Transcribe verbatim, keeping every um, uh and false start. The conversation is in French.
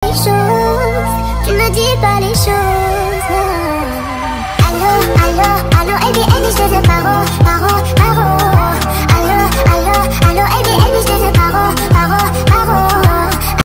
les choses, tu me dis pas les choses. Allô, allô, allô, A B N, je te veux paro.